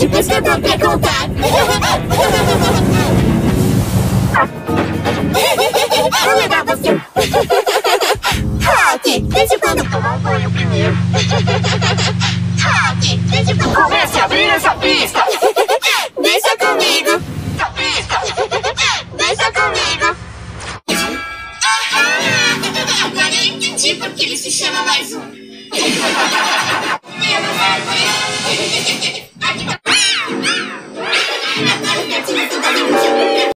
Depois que eu dou pra contar. Vou levar você. Rock, desde quando tomar um banho primeiro? Rock, desde quando... Comece a abrir essa pista! Deixa comigo. Essa pista! Deixa comigo. Agora eu entendi porque ele se chama mais um. Menos árvore!